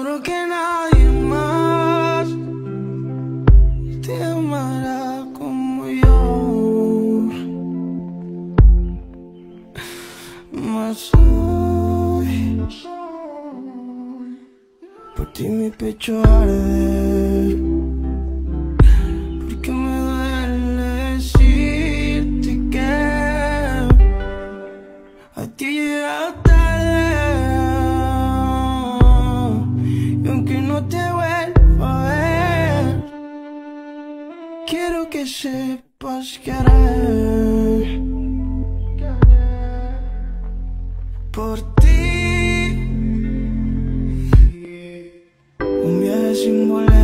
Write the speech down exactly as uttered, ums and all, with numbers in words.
Juro que nadie más te amará como yo. Mas hoy por ti mi pecho arde, porque me duele decirte que a ti he llegado tarde. Y aunque no te vuelva a ver, quiero que sepas que haré por ti un viaje sin volver.